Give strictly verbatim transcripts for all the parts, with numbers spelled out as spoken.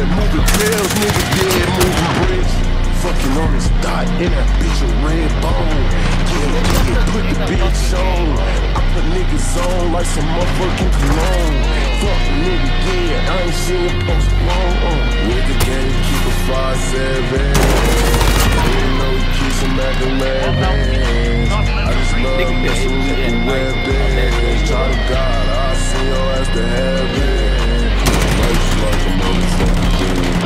moving tails, nigga dead, moving bricks. Fucking on his thought, in that bitch a red bone. Yeah, yeah, put the bitch on. I put niggas on like some motherfucking cologne. Fuck nigga, yeah, I ain't seen it post wrong. Uh. With the game, keep a five seven. Didn't know he keeps him at the eleven. I just love messing with the weapons. Try to God, I'll send your ass to heaven. Life's like a motherfucking dream.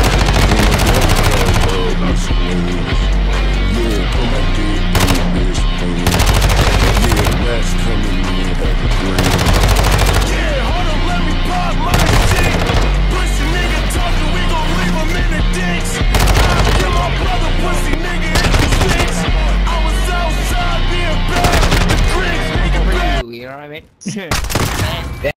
Yeah, put my dick in the bitch, baby. Yeah, rats coming in at the green. Yeah, hold on, let me pop my shit. Pussy nigga talking, we gon' leave him in the ditch. I'll kill my brother, pussy nigga in the six. I was outside being bad with the drinks, nigga bad. You know what I mean?